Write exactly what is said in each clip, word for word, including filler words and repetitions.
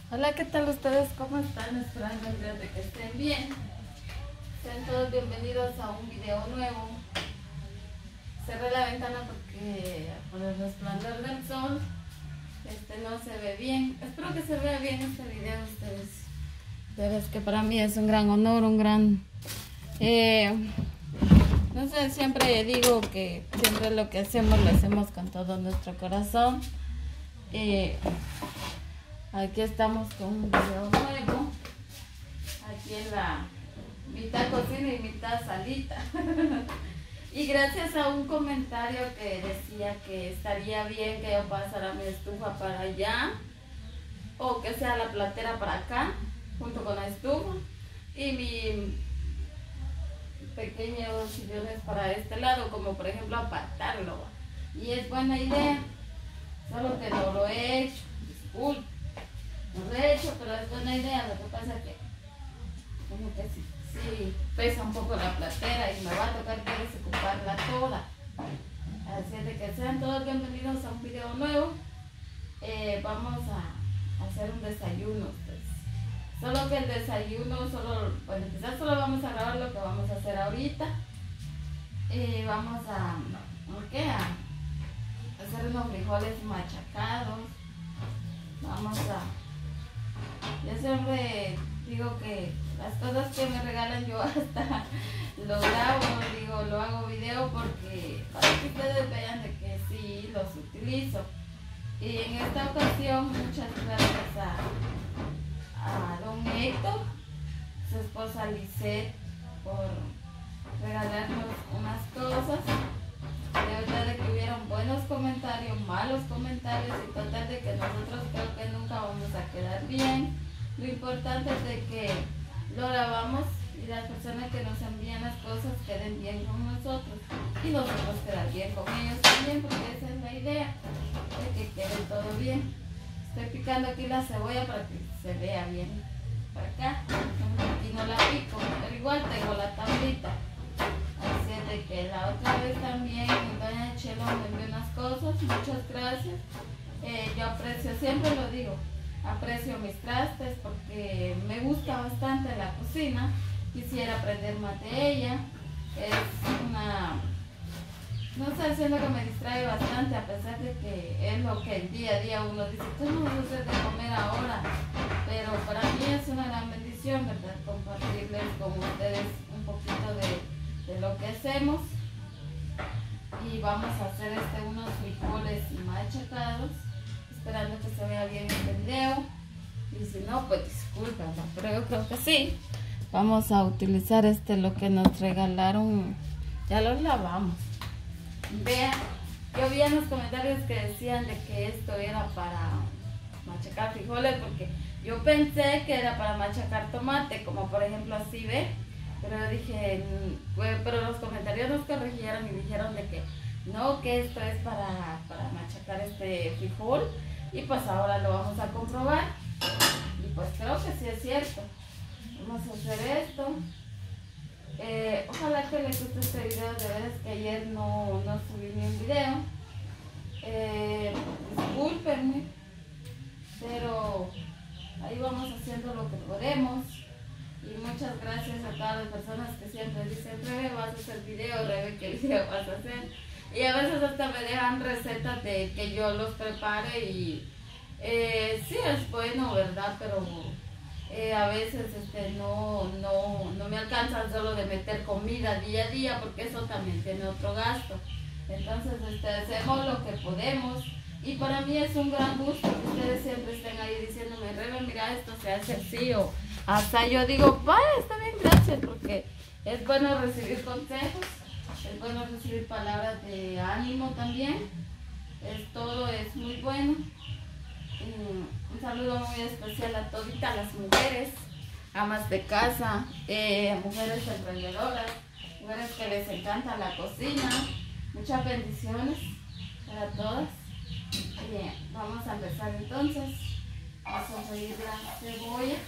Hola, ¿qué tal ustedes? ¿Cómo están? Esperando en Dios de que estén bien. Sean todos bienvenidos a un video nuevo. Cerré la ventana porque por el resplandor del sol este no se ve bien. Espero que se vea bien este video ustedes. Ya ves que para mí es un gran honor, un gran... Eh, no sé, siempre digo que siempre lo que hacemos lo hacemos con todo nuestro corazón. Eh, Aquí estamos con un video nuevo. Aquí en la mitad cocina y mitad salita. Y gracias a un comentario que decía que estaría bien que yo pasara mi estufa para allá, o que sea la platera para acá, junto con la estufa, y mi pequeños sillones para este lado, como por ejemplo apartarlo. Y es buena idea, solo que no lo he hecho, disculpe. No lo he hecho, pero es buena idea. Lo que pasa es que como que sí, sí pesa un poco la platera y me va a tocar que desocuparla toda. Así es de que sean todos bienvenidos a un video nuevo. Eh, vamos a hacer un desayuno, pues. Solo que el desayuno, solo, bueno, quizás solo vamos a grabar lo que vamos a hacer ahorita. Eh, vamos a, ¿qué? A hacer unos frijoles machacados. Vamos a... Yo siempre digo que las cosas que me regalan yo hasta lo grabo, digo, lo hago video porque para que ustedes vean de que sí los utilizo. Y en esta ocasión muchas gracias a, a don Héctor, su esposa Lisette, por regalarnos unas cosas. De verdad de que hubieron buenos comentarios, malos comentarios, y total de que nosotros creo que nunca vamos a quedar bien. Lo importante es de que lo grabamos y las personas que nos envían las cosas queden bien con nosotros y nosotros quedar bien con ellos también, porque esa es la idea, de que quede todo bien. Estoy picando aquí la cebolla para que se vea bien para acá. Aquí no la pico, pero igual tengo la tablita. Así es de que la otra vez también doña Chelo me envió unas cosas, muchas gracias. Eh, yo aprecio, siempre lo digo, aprecio mis trastes porque me gusta bastante la cocina. Quisiera aprender más de ella. Es una, no sé, siento que me distrae bastante, a pesar de que es lo que el día a día uno dice, tú no vas a hacer de comer ahora. Pero para mí es una gran bendición, ¿verdad? Compartirles con ustedes un poquito de de lo que hacemos. Y vamos a hacer este unos frijoles machacados, esperando que se vea bien este video, y si no, pues disculpen, pero yo creo que sí. Vamos a utilizar este, lo que nos regalaron, ya los lavamos. Vean, yo vi en los comentarios que decían de que esto era para machacar frijoles, porque yo pensé que era para machacar tomate, como por ejemplo así, ve. Pero dije, pero los comentarios nos corrigieron y dijeron de que no, que esto es para, para machacar este frijol. Y pues ahora lo vamos a comprobar. Y pues creo que sí es cierto. Vamos a hacer esto. Eh, ojalá que les guste este video. De veras que ayer no, no subí ni un video. Eh, discúlpenme. Pero ahí vamos haciendo lo que podemos. Y muchas gracias a todas las personas que siempre dicen, Rebe, vas a hacer video, Rebe, ¿qué video vas a hacer? Y a veces hasta me dejan recetas de que yo los prepare y eh, sí es bueno, ¿verdad? Pero eh, a veces este, no, no, no me alcanzan solo de meter comida día a día, porque eso también tiene otro gasto. Entonces este, hacemos lo que podemos. Y para mí es un gran gusto que ustedes siempre estén ahí diciéndome, Rebe, mira, esto se hace así, o hasta yo digo, vaya, está bien, gracias, porque es bueno recibir consejos, es bueno recibir palabras de ánimo también. Es todo, es muy bueno. Y un saludo muy especial a toditas las mujeres, amas de casa, eh, mujeres emprendedoras, mujeres que les encanta la cocina. Muchas bendiciones para todas. Bien, vamos a empezar entonces. Vamos a freír la cebolla,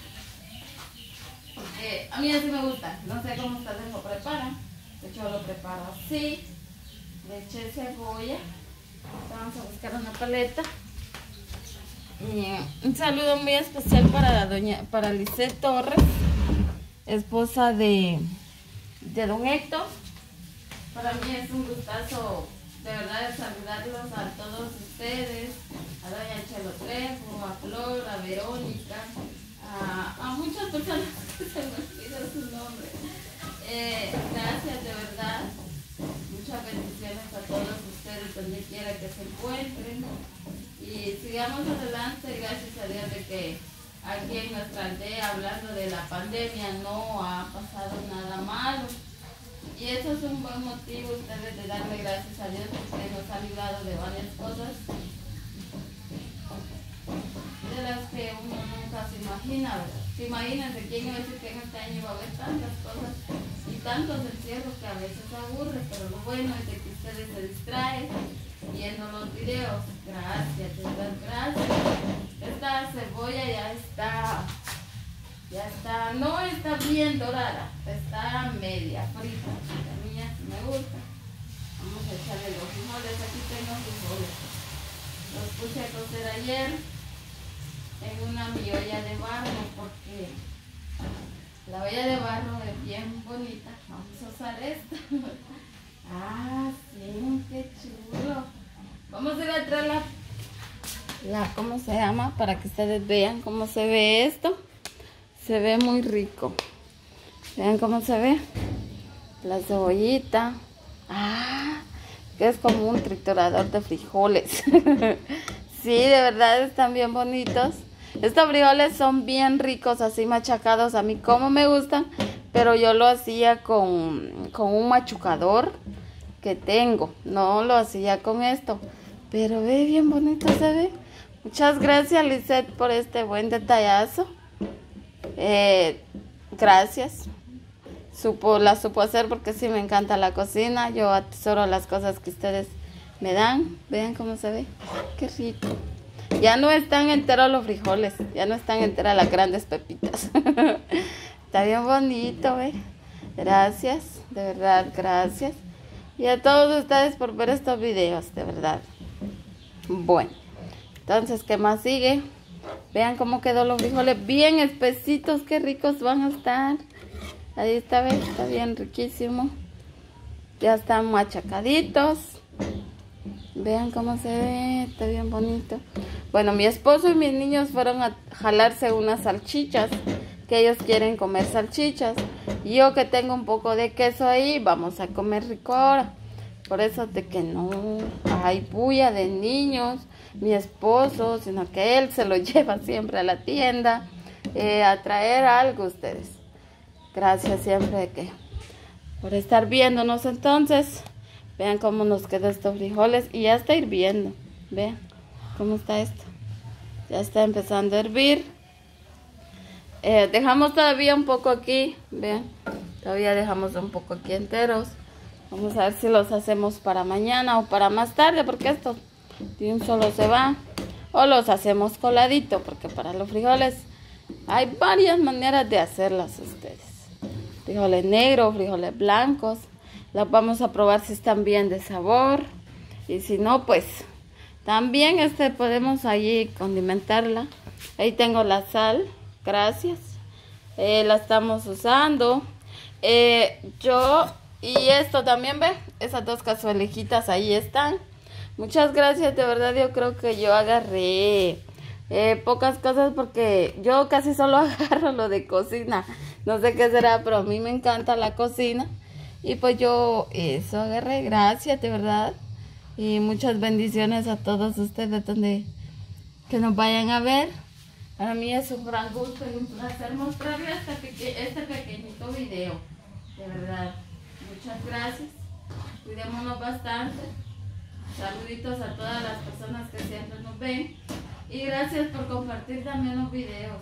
porque a mí así me gusta. No sé cómo ustedes lo preparan. De hecho, lo preparo así. Le eché cebolla. Vamos a buscar una paleta. Y un saludo muy especial para doña, para Lisette Torres, esposa de, de don Héctor. Para mí es un gustazo de verdad saludarlos a todos ustedes, a doña Chelo Trejo, a Flor, a Verónica, a, a muchas personas que se me olvida su nombre. Eh, gracias de verdad, muchas bendiciones a todos ustedes donde quiera que se encuentren y sigamos adelante, gracias a Dios de que aquí en nuestra aldea, hablando de la pandemia, no ha pasado nada malo. Y eso es un buen motivo, ustedes, de darle gracias a Dios porque nos ha librado de varias cosas de las que uno nunca se imagina, ¿verdad? Imagínense quién iba a decir que en este año iba a haber tantas cosas y tantos encierros que a veces aburre, pero lo bueno es de que ustedes se distraen viendo los videos. Gracias, de verdad, gracias. Esta cebolla ya está... Ya está, no está bien dorada, está media frita. A mí ya me gusta. Vamos a echarle los frijoles. Aquí tengo frijoles. Los puse a cocer ayer en una mi olla de barro porque la olla de barro es bien bonita. Vamos a usar esta. Ah, sí, qué chulo. Vamos a ir a traer la, la, ¿cómo se llama? Para que ustedes vean cómo se ve esto. Se ve muy rico. Vean cómo se ve. La cebollita. Ah, que es como un triturador de frijoles. Sí, de verdad están bien bonitos. Estos frijoles son bien ricos, así machacados. A mí como me gustan. Pero yo lo hacía con, con un machucador que tengo. No lo hacía con esto. Pero ve bien bonito se ve. Muchas gracias, Lisette, por este buen detallazo. Eh, gracias. Supo, la supo hacer porque sí me encanta la cocina. Yo atesoro las cosas que ustedes me dan. Vean cómo se ve. Qué rico. Ya no están enteros los frijoles. Ya no están enteras las grandes pepitas. Está bien bonito, ¿ve? Gracias. De verdad, gracias. Y a todos ustedes por ver estos videos. De verdad. Bueno. Entonces, ¿qué más sigue? Vean cómo quedó los frijoles, bien espesitos, qué ricos van a estar. Ahí está, ¿ven? Está bien riquísimo. Ya están machacaditos. Vean cómo se ve, está bien bonito. Bueno, mi esposo y mis niños fueron a jalarse unas salchichas, que ellos quieren comer salchichas. Y yo que tengo un poco de queso ahí, vamos a comer rico ahora. Por eso de que no hay bulla de niños, mi esposo, sino que él se lo lleva siempre a la tienda eh, a traer algo ustedes. Gracias siempre de que por estar viéndonos. Entonces, vean cómo nos quedan estos frijoles y ya está hirviendo. Vean cómo está esto. Ya está empezando a hervir. Eh, dejamos todavía un poco aquí, vean, todavía dejamos un poco aquí enteros. Vamos a ver si los hacemos para mañana o para más tarde, porque estos de un solo se van. O los hacemos coladito, porque para los frijoles hay varias maneras de hacerlas ustedes. Frijoles negros, frijoles blancos. Las vamos a probar si están bien de sabor. Y si no, pues también este podemos allí condimentarla. Ahí tengo la sal, gracias. Eh, la estamos usando. Eh, yo... Y esto también, ve, esas dos cazuelijitas ahí están. Muchas gracias, de verdad yo creo que yo agarré eh, pocas cosas porque yo casi solo agarro lo de cocina. No sé qué será, pero a mí me encanta la cocina. Y pues yo eso agarré, gracias, de verdad. Y muchas bendiciones a todos ustedes donde que nos vayan a ver. Para mí es un gran gusto y un placer mostrarles este, peque este pequeñito video, de verdad. Muchas gracias, cuidémonos bastante, saluditos a todas las personas que siempre nos ven y gracias por compartir también los videos.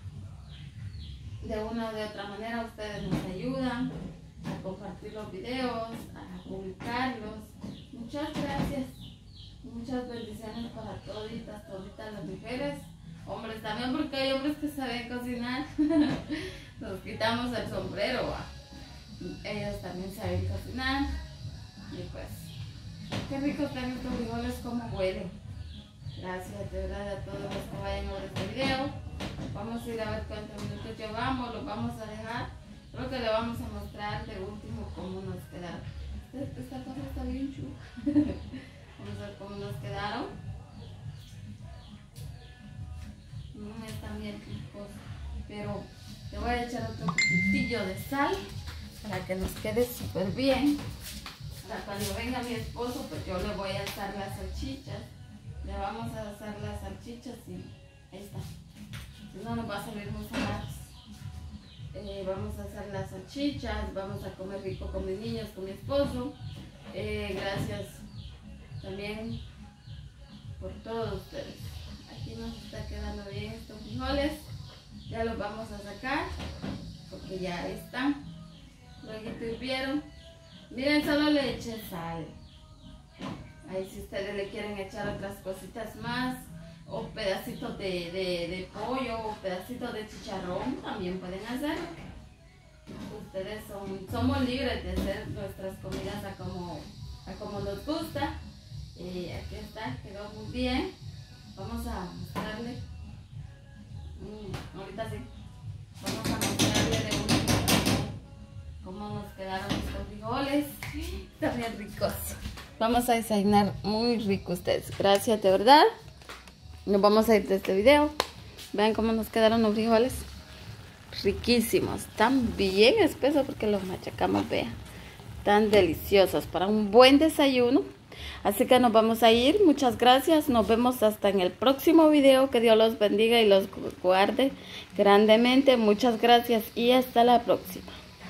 De una o de otra manera ustedes nos ayudan a compartir los videos, a publicarlos. Muchas gracias, muchas bendiciones para toditas, toditas las mujeres, hombres también, porque hay hombres que saben cocinar. Nos quitamos el sombrero, ¿va? Ellos también saben cocinar. Y pues, qué rico están estos frijoles, como huelen. Gracias de verdad a todos los que vayan a ver este video. Vamos a ir a ver cuántos minutos llevamos, lo vamos a dejar. Creo que le vamos a mostrar de último cómo nos quedaron. Esta, esta cosa está bien chula. Vamos a ver cómo nos quedaron. Mm, están bien ricos. Pero le voy a echar otro poquitillo de sal para que nos quede súper bien. Para cuando venga mi esposo, pues yo le voy a asar las salchichas. Le vamos a asar las salchichas y ahí está. Si no, nos va a salir muy salados. Eh, vamos a hacer las salchichas, vamos a comer rico con mis niños, con mi esposo. Eh, gracias también por todos ustedes. Aquí nos está quedando bien estos frijoles. Ya los vamos a sacar porque ya están. Luego hirvieron. Miren, solo le eché sal. Ahí si ustedes le quieren echar otras cositas más, o pedacitos de, de, de pollo, o pedacitos de chicharrón, también pueden hacerlo. Ustedes son, somos libres de hacer nuestras comidas a como, a como nos gusta. Y aquí está, quedó muy bien. Vamos a mostrarle. Mm, ahorita sí. Vamos a mostrarle de un cómo nos quedaron estos frijoles. Están bien ricos. Vamos a desayunar muy rico ustedes. Gracias de verdad. Nos vamos a ir de este video. Vean cómo nos quedaron los frijoles. Riquísimos. Están bien espesos porque los machacamos, vean. Tan deliciosos para un buen desayuno. Así que nos vamos a ir. Muchas gracias. Nos vemos hasta en el próximo video. Que Dios los bendiga y los guarde grandemente. Muchas gracias y hasta la próxima.